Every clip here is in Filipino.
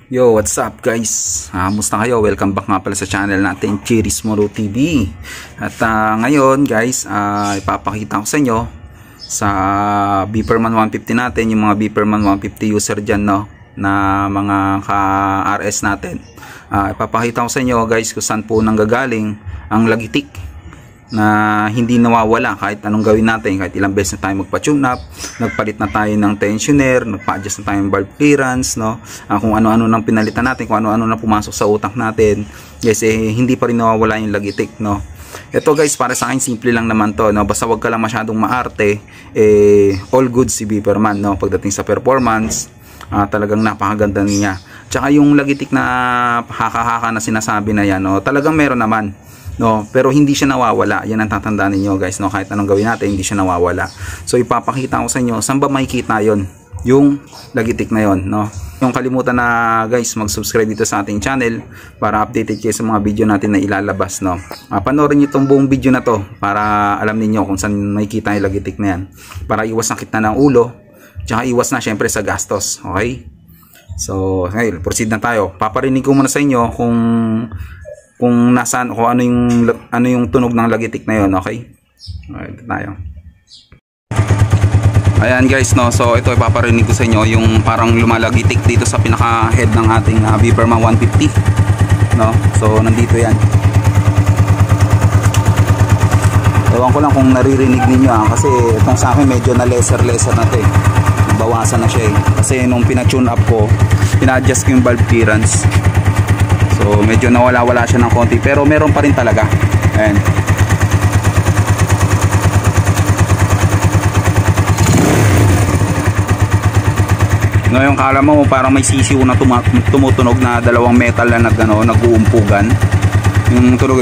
Yo, what's up guys? Musta kayo? Welcome back nga pala sa channel natin, Cherry's Moro TV. At ngayon guys, ipapakita ko sa inyo sa Beeperman 150 natin, yung mga Beeperman 150 user dyan, no, na mga ka-RS natin. Ipapakita ko sa inyo guys kung saan po nanggagaling ang lagitik na hindi nawawala kahit anong gawin natin, kahit ilang beses na tayo magpa-tune up, nagpalit na tayo ng tensioner, nagpa-adjust na tayo ng valve clearance, no? Kung ano-ano nang pinalitan natin, kung ano-ano na pumasok sa utak natin, yes, hindi pa rin nawawala yung lagitik, no? Ito guys, para sa akin simple lang naman to, no? Basta wag ka lang masyadong maarte, all good si Beeperman, no? Pagdating sa performance, talagang napakaganda niya. Tsaka yung lagitik na haka-haka na sinasabi na yan, no? Talagang meron naman, no, pero hindi siya nawawala. Yan ang tatandaan niyo guys, no, kahit anong gawin natin hindi siya nawawala. So ipapakita ko sa inyo saan ba makikita yon, yung lagitik na yon, no. Yung kalimutan na guys mag-subscribe dito sa ating channel para updated kayo sa mga video natin na ilalabas, no. Panoorin niyo tong buong video na to para alam niyo kung saan makikita yung lagitik na yan, para iwas sakit na ng ulo, tsaka iwas na syempre sa gastos. Okay, so okay, proceed na tayo. Paparinig ko muna sa inyo kung nasaan, kung ano yung tunog ng lagitik na yon. Okay, ito tayo. Ayan guys, no, so ito ipaparinig ko sa inyo yung parang lumalagitik dito sa pinaka head ng ating Beeperman 150, no. So nandito yan. Ewan ko lang kung naririnig ninyo, kasi itong sa akin medyo na lesser na to, bawasan na siya, kasi nung pina-tune up ko, pina-adjust ko yung valve clearance. So medyo nawala-wala siya ng konti, pero meron pa rin talaga. Ayan. Ngayon kala mo parang may sisiw na tumutunog na dalawang metal na nag-uumpugan. Yung tunog,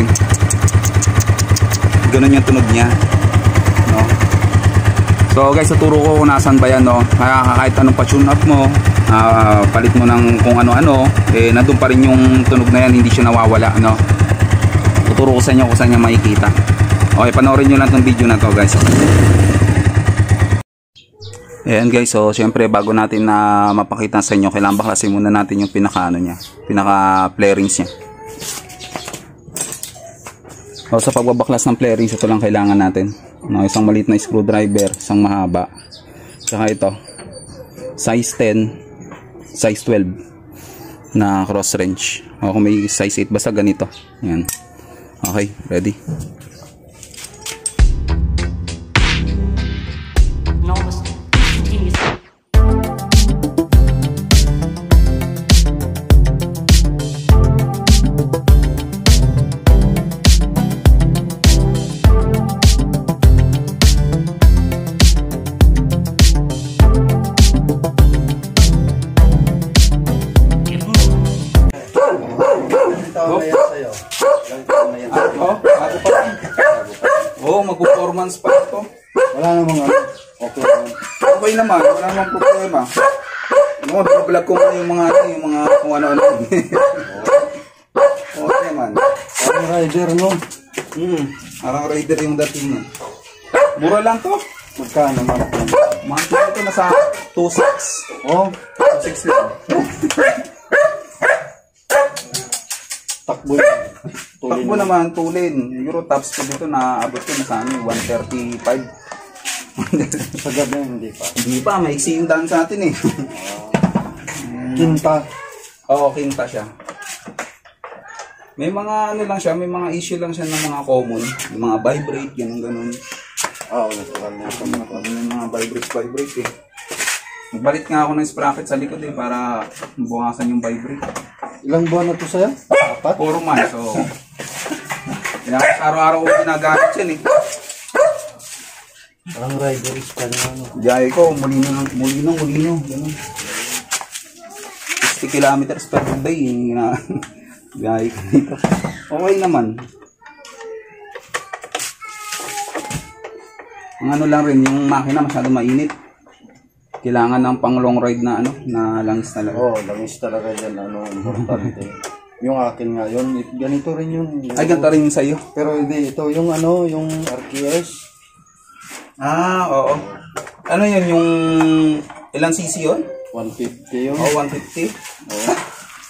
ganun yung tunog niya, no? So guys, tuturo ko kung nasan ba yan, no? Kahit anong pa-tune up mo, palit mo ng kung ano-ano, nandun pa rin yung tunog na yan, hindi siya nawawala, no? Tuturo ko sa inyo kung saan niya makikita. Okay, panoorin nyo lang itong video na to guys. Ayan guys, so syempre bago natin na mapakita sa inyo, kailangan baklasin muna natin yung pinaka flarings niya. So sa pagbabaklas ng flarings, ito lang kailangan natin, no? Isang maliit na screwdriver, isang mahaba, tsaka ito size 10, size 12 na cross wrench, o kung may size 8 basta ganito. Ayan. Okay, ready? Mag-performance pa ito. Wala namang okay naman, wala namang problema. Vlog ko yung mga kung ano-ano. Okay naman. Parang rider, no? Parang rider yung dating nun. Mura lang to. Magkano naman? Mga ito nasa 2.6. Oh, 2.6 lang. takbo. Takbo naman, tulin. Euro tops ko dito na abot ko na sa 135. Sa gabi hindi pa. Hindi pa, maiksi yung daan sa atin eh. Kinta. Oo, kinta siya. May mga ano lang siya, may mga issue lang siya ng mga common. Yung mga vibrate, ganun. Oo, natural na. Yung mga vibrate eh. Magbalit nga ako ng sprocket sa likod eh, para buwasan yung vibrate. Ilang buwan na to sa'yo? 4? 4 months, so araw-araw ko ginagamit yan eh. Parang rider is pa na ano. Diyan ko, mulino, ganun. 60 kilometers per day diyan ko dito. Okay naman. Ang ano lang rin, yung makina masyado mainit. Kailangan ng pang long ride na na langis talaga. Oo, langis talaga yan, importante. Yung akin nga yun, ganito rin yun. Ay, ganito rin yung sa'yo? Pero hindi, ito yung yung RQS. Oo. Ano yun, yung ilang cc yun? 150 yun. Oh, 150? Oo.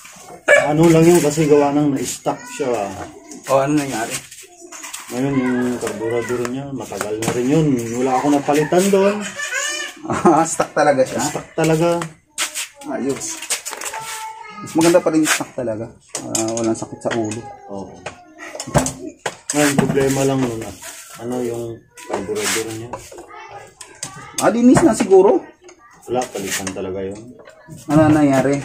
Ano lang yun kasi gawa nang na-stuck siya. O, ano nangyari? Ngayon yung carburetor niya, matagal na rin yun. Wala ako napalitan doon. Stuck talaga siya? Stuck talaga. Ayos. Mas maganda pa rin stuck talaga. Walang sakit sa ulo. Oo. Ngayon, problema lang nun. Ano yung carburetor niya? Linis na siguro. Wala, palitan talaga yun. Ano nangyari?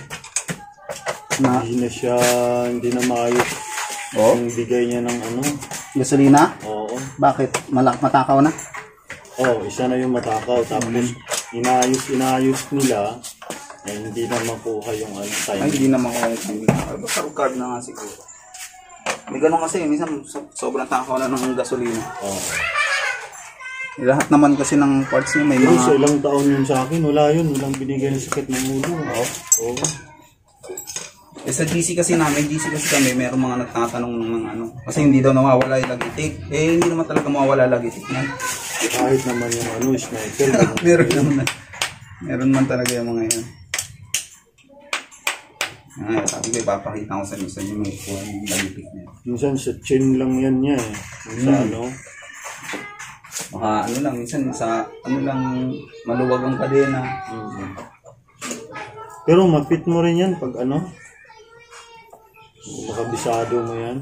Hindi na maayos. Yung bigay niya ng ano. Gasolina? Oo. Bakit? Matakaw na? Oo, isa na yung matakaw. Tapos, inayos nila. Eh, hindi na makuha yung ano, time. Ay, hindi na makuha yung timing. Basta carb na nga siguro. May ganun kasi, minsan sobrang takaw na ng gasolina. Oo. Lahat naman kasi ng parts niya may Pero mga... sa ilang taon yun sa akin, wala yun. Walang binigay ng sakit ng ulo. Oo. Sa GC kasi namin, kami, meron mga nagtatanong ng ano. Kasi hindi daw nawawala yung lagitik. Hindi naman talaga mawawala lagitik yan. Kahit naman yung ano, sniper. Meron man talaga yung mga yan. Sabi ko, ipapakita ko sa inyo may kuha yung lagitik niya. Minsan sa chin lang yan niya eh. Sa ano. Baka ano lang, minsan sa ano lang maluwag ang kadena. Pero mapit mo rin yan pag ano. Makabisado mo yan.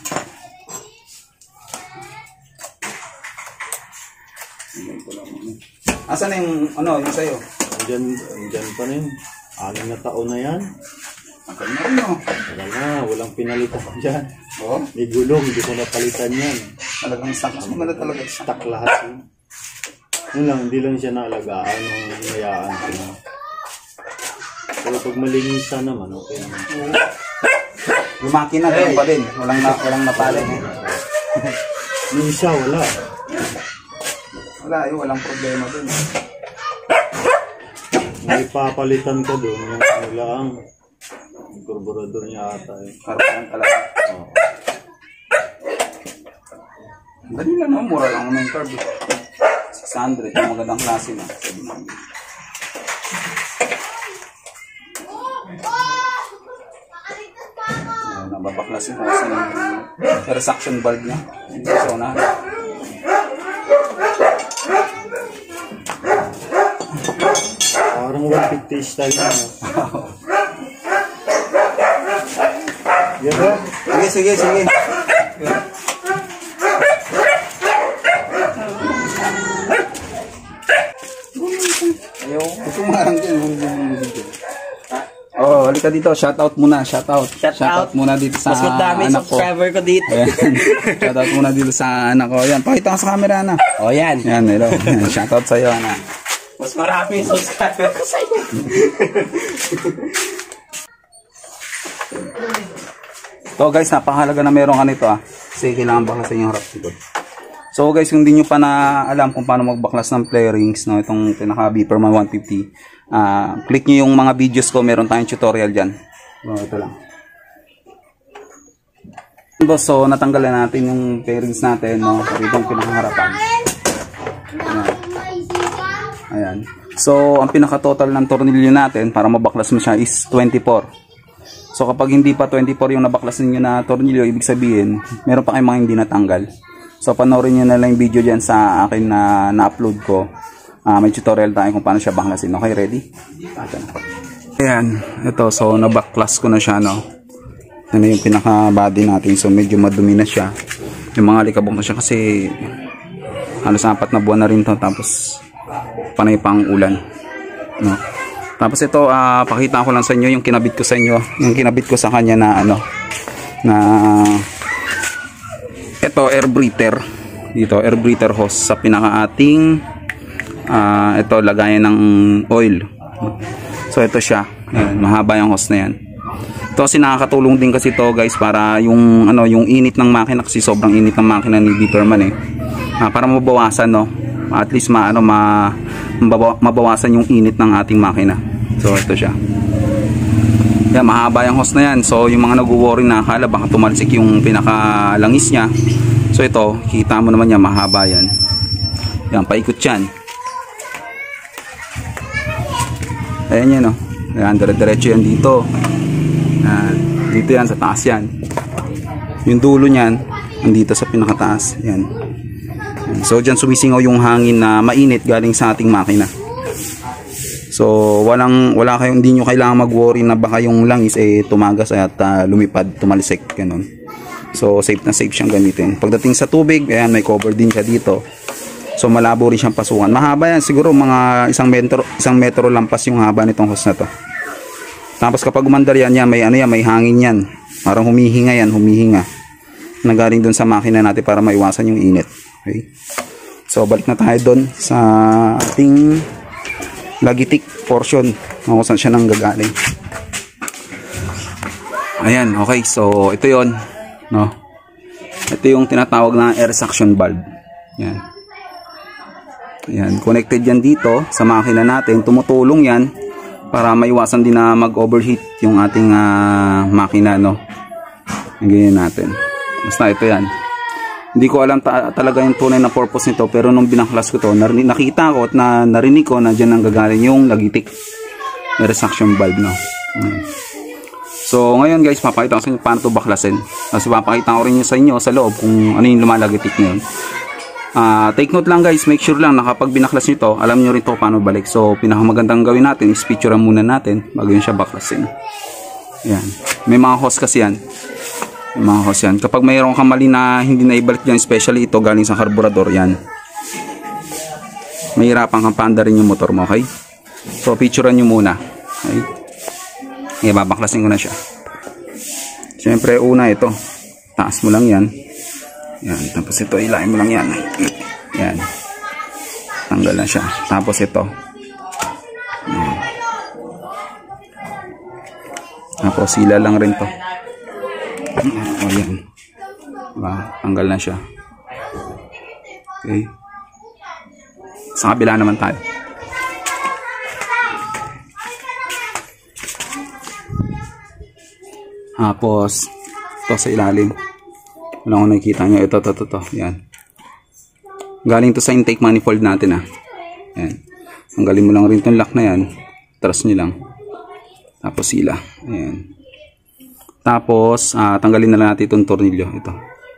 Asan na yung ano, yung sa'yo? Andyan pa rin. 6 na taon na yan. Akan na rin o. Wala na, walang pinalitan dyan. Oo? May gulong, hindi ko napalitan yan. Talagang stock. Mas maganda talaga. Stock lahat yun. Yun lang, hindi lang siya naalagaan ng hinayaan ko na. Pero pag malinisan naman, okay naman. Yung makina, ganun pa din. Walang napalin eh. Yung isa, wala. Walang problema din. May papalitan ko doon, yung kanilang carburetor niya ata eh. Karoon talaga. Oo. Dali lang naman, mura lang naman yung carb. 600, yung magandang klase na. Sabi namin. Nababaklasin ko kasi yung resuction valve niya. Hindi sa unahan. Parang 150 style na. Yan ba? Sige. Ayaw, gusto mo nga lang dyan. Halika dito. Shoutout muna. Shoutout muna dito sa mas madami anak ko. Subscriber ko dito. Ayan. Shoutout muna dito sa anak ko. Yan, pakita ka sa camera na. Yan. Yan, hello. Shoutout sa'yo, anak. Mas marami yung subscriber ko sa inyo. So guys, napakahalaga na meron ka nito kasi kailangan baklasin yung harap likod. So guys, kung hindi nyo pa na alam kung paano magbaklas ng play rings, no, itong pinaka Beeperman 150, click nyo yung mga videos ko, meron tayong tutorial dyan. So, ito lang. So natanggalan natin yung pairings natin, no, itong pinakaharapan. Ayan. So ang pinaka total ng tornilyo natin para mabaklas mo siya is 24. So kapag hindi pa 24 yung nabaklas niyo na tornilyo, ibig sabihin, meron pa kayong mga hindi natanggal. So panoorin niyo na lang yung video diyan sa akin na na-upload ko. May tutorial tayo kung paano siya baklasin. Okay, ready? Ayan, ito. So nabaklas ko na siya, no. Ano yung pinaka body natin. So medyo madumi na siya. Yung mga likabok na siya kasi halos 4 na buwan na rin to. Tapos panay pang ulan, no. Tapos ito, pakita ko lang sa inyo yung kinabit ko sa inyo, yung kinabit ko sa kanya na ano, na ito air breather dito, air breather hose sa pinaka ating ito lagayan ng oil. So ito siya, ayan, mahaba yung hose na yan. Ito kasi nakakatulong din kasi to guys para yung ano, yung init ng makina kasi sobrang init ng makina ni Beeperman para mabawasan, no. At least mabawasan yung init ng ating makina. So ito siya. Yan, mahaba yung hose na yan. So yung mga nag-worry na akala baka tumalsik yung pinakalangis niya. So ito, kita mo naman yan, mahaba yan. Yan, paikot yan. Ayan yan, no. Yan, dire-diretso yan dito. Yan. Dito yan, sa taas yan. Yung dulo niyan, nandito sa pinakataas. Yan. So, dyan sumisingaw yung hangin na mainit galing sa ating makina. So, wala kayong, hindi nyo kailangan mag-worry na baka yung langis tumagas at lumipad, tumalisik, ganun. So, safe na safe siyang gamitin. Pagdating sa tubig, ayan, may cover din siya dito. So, malabo rin siyang pasukan. Mahaba yan, siguro mga isang metro lampas yung haba nitong hose na to. Tapos kapag umandar yan, may hangin yan. Parang humihinga yan, nagaling dun sa makina natin para maiwasan yung init. Okay? So, balik na tayo dun sa ating lagitik portion kung saan siya nang gagaling. Ayan, okay. So, ito yon, no? Ito yung tinatawag na air suction valve. Yan. Ayan, connected yan dito sa makina natin. Tumutulong yan para maiwasan din na mag-overheat yung ating makina, no? Ganyan natin. Basta ito yan. Hindi ko alam talaga yung tunay na purpose nito, pero nung binaklas ko to, nakita ko at narinig ko na dyan ang gagaling yung lagitik air suction valve, no? So ngayon guys, papakita ko sa inyo paano to baklasin. Kasi papakita ko rin sa inyo sa loob kung ano yung lumalagitik na yun. Take note lang guys, make sure lang na kapag binaklas nyo to, alam nyo rin to paano balik. So pinakamagandang gawin natin is picturean muna natin bago yun siya baklasin. Yan. May mga hose kasi yan. Mga hose yan. Kapag mayroon kang mali na hindi na ibalik dyan, especially ito galing sa karburador, yan, mahirapan kang paandarin yung motor mo, okay? So picturean nyo muna, okay? Okay, babaklasin ko na siya. Siyempre una ito, taas mo lang yan. Yan, tapos ito ilahin mo lang yan. Yan, tanggal na siya. Tapos ito, yan. Tapos sila lang rin to. O yan, tanggal na siya. Okay, sa kabila naman tayo. Tapos ito sa ilalim, wala ko nakikita nyo. Ito. Yan, galing to sa intake manifold natin. Yan, tanggalin mo lang rin itong lock na yan. Trust nyo lang. Tapos sila. Ayan. Tapos, tanggalin na lang natin itong tornilyo. Ito.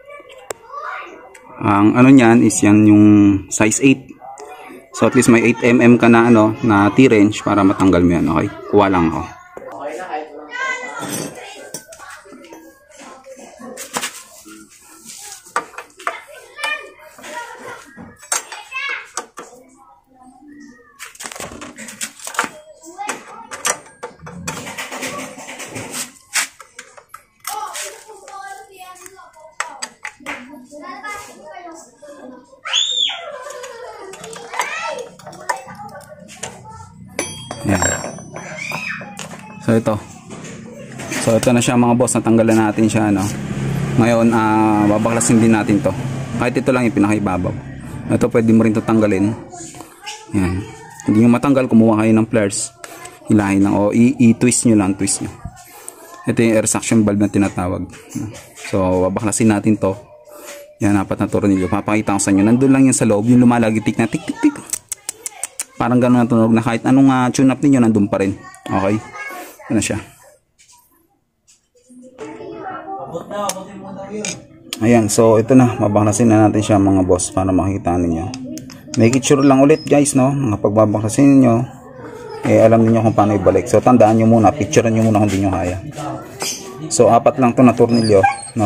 Ang ano niyan is yan yung size 8. So, at least may 8mm ka na, na T-wrench para matanggal mo yan. Okay? Kuha lang ako. Yan. So ito na siya mga boss, natanggalan natin siya, Ngayon babaklasin din natin to. Kahit ito lang yung pinakaibabaw. Ito pwede mo rin to tanggalin. Yan. Hindi nyo matanggal, kumuha kayo ng pliers. Hilahin lang o i-twist nyo lang, twist nyo. Ito yung air suction valve na tinatawag. So babaklasin natin to. Yan, 4 na tornilyo. Papakita ko sa inyo. Nandun lang yan sa loob, yung lumalagitik na tik tik tik. Parang gano'n na tunog na kahit anong tune up ninyo, nandun pa rin. Okay? Ito na siya. Ayan, so ito na. Babaklasin na natin siya mga boss para makikita ninyo. Make it sure lang ulit guys, kapag babaklasin ninyo, alam niyo kung paano ibalik. So tandaan nyo muna, picturean nyo muna kung hindi nyo kaya. So 4 lang to na tornilyo,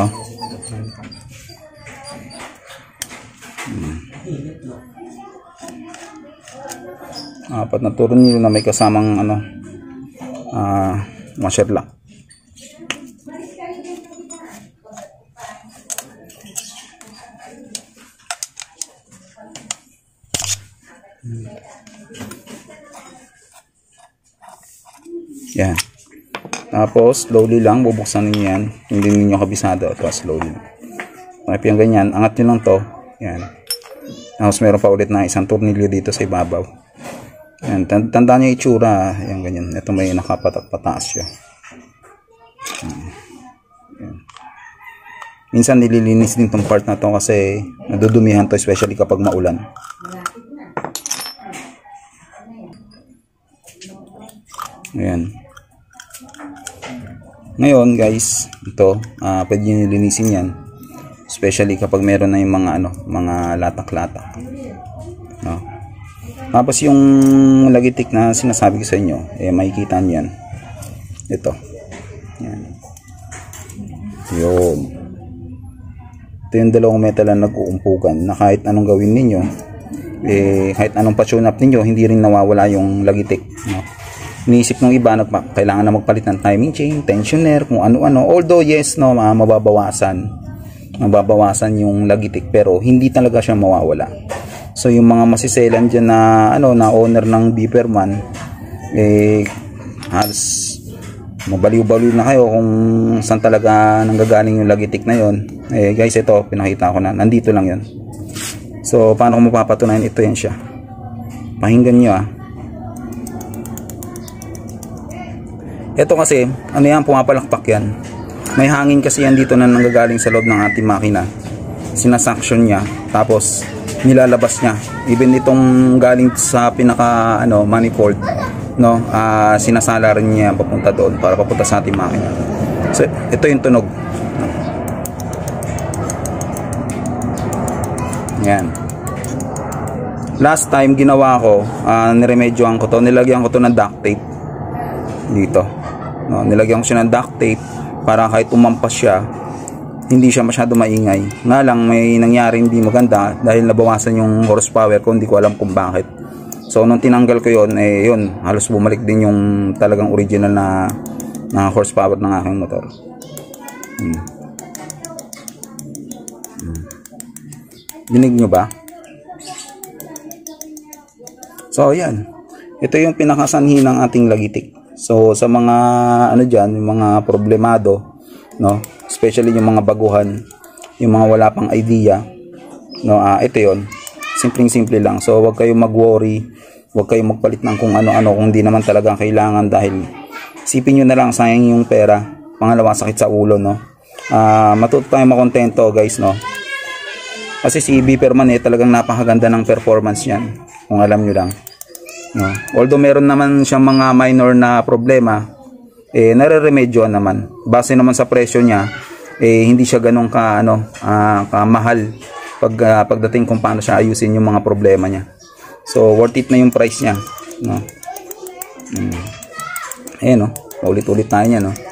4 na tornilyo na may kasamang washer lock. Yan. Tapos slowly lang bubuksan niyo yan. Hindi niyo kabisado. Ito slowly. Tapos yung ganyan, angat niyo lang to. Yan. Tapos meron pa ulit na isang tornilyo dito sa ibabaw. Yan. Tandaan niyo itsura. Yan ganyan. Ito may nakapatak-pataas siya. Yan. Minsan nililinis din tong part na to kasi nadudumihan to, especially kapag maulan. Ayan. Ngayon guys, ito pwede nyo linisin yan, especially kapag meron na yung mga mga latak-latak, no? Tapos yung lagitik na sinasabi ko sa inyo, makikita nyo yan, ito yan, yun, ito yung dalawang metal na nag-uumpugan na kahit anong gawin ninyo, kahit anong pa-tune up ninyo, hindi rin nawawala yung lagitik, no? Iniisip ng iba, kailangan na magpalit ng timing chain, tensioner, kung ano-ano. Although yes, no, mababawasan yung lagitik, pero hindi talaga siya mawawala. So yung mga masiselan dyan na na owner ng Beeperman, halos mabaliw-baliw na kayo kung saan talaga nanggagaling yung lagitik na yon. Guys, ito pinakita ko na, nandito lang yon. So paano ko mapapatunayan? Ito yan siya, pakinggan nyo Ito kasi, yan, pumapalakpak yan. May hangin kasi yan dito na nanggagaling sa loob ng ating makina. Sinasuction niya, tapos nilalabas niya. Even itong galing sa pinaka manifold, no, sinasala rin niya papunta doon para papunta sa ating makina. So, ito yung tunog. Yan. Last time ginawa ko, niremedyohan ko to, nilagyan ko to ng duct tape dito. No, nilagyan ko siya ng duct tape para kahit umampas siya, hindi siya masyado maingay. Nga lang may nangyari hindi maganda dahil nabawasan yung horsepower ko, hindi ko alam kung bakit. So nung tinanggal ko yon, yun, halos bumalik din yung talagang original na horsepower ng aking motor. Dinig nyo ba? So yan, ito yung pinakasanhi ng ating lagitik. So sa mga dyan, yung mga problemado, no, especially yung mga baguhan, yung mga wala pang idea, no, ito yon, simpleng-simple lang. So wag kayong mag-worry, wag kayong magpalit ng kung ano-ano kung di naman talaga kailangan, dahil isipin nyo na lang, sayang yung pera. Pangalawa, sakit sa ulo, no. Matuto tayong makontento guys, no, kasi si Beeperman talagang napakaganda ng performance niyan, kung alam nyo lang. No. Although meron naman siyang mga minor na problema, nare-remedyoan naman. Base naman sa presyo niya, hindi siya ganun kamahal pagdating kung paano siya ayusin yung mga problema niya. So worth it na yung price niya, no. No, ulit-ulit tayo niya, no.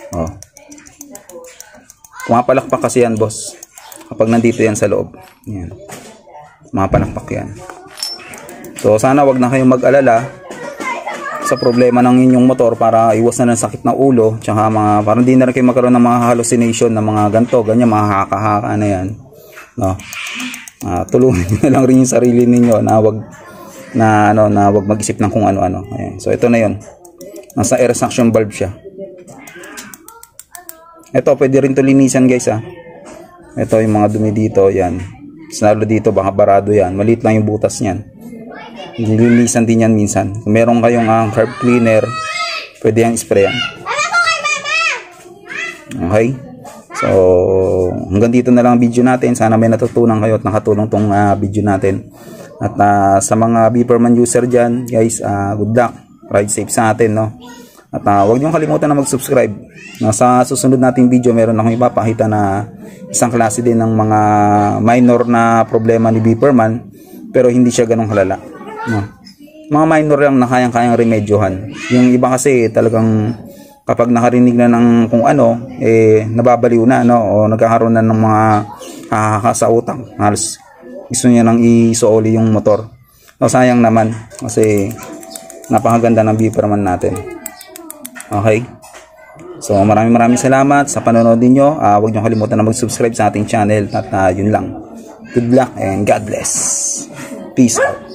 Pumapalakpak kasi yan, boss, kapag nandito yan sa loob. Yan, pumapalakpak yan. So sana wag na kayong mag-alala sa problema ng inyong motor, para iwas na ng sakit ng ulo, tsaka para hindi na rin kayo magkaroon ng mga hallucination na mga ganto, ganyan, mga haka-haka na yan, no. Tulungan nyo na lang rin yung sarili ninyo na wag mag-isip ng kung ano-ano. Ayan. So ito na yun, nasa air suction valve siya. Ito pwede rin to linisan guys, ito yung mga dumi dito, yan, lalo dito baka barado yan, maliit lang yung butas niyan. Nililisan din yan minsan. Kung meron kayong carb cleaner, pwede yung sprayan. Okay? So, hanggang dito na lang ang video natin. Sana may natutunan kayo at nakatulong tong video natin. At sa mga Beeperman user dyan, guys, good luck. Ride safe sa atin, no? At huwag niyong kalimutan na mag-subscribe. Sa susunod nating video, meron akong ipapakita na isang klase din ng mga minor na problema ni Beeperman, pero hindi siya ganong halala. No. Mga minor lang na kayang-kayang remedyohan. Yung iba kasi talagang kapag nakarinig na ng kung ano, nababaliw na, no, o nagkakaroon na ng mga sa utang. Halos gusto niya nang isuoli yung motor. So, sayang naman kasi napakaganda ng Beeperman natin. Okay? So maraming salamat sa panonood niyo. Huwag niyo kalimutan na mag-subscribe sa ating channel. At yun lang. Good luck and God bless. Peace out.